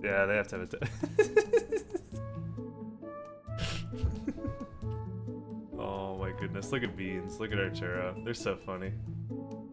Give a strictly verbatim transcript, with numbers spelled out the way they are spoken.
Yeah, they have to have it. Oh my goodness, look at Beans, look at Arturo. They're so funny.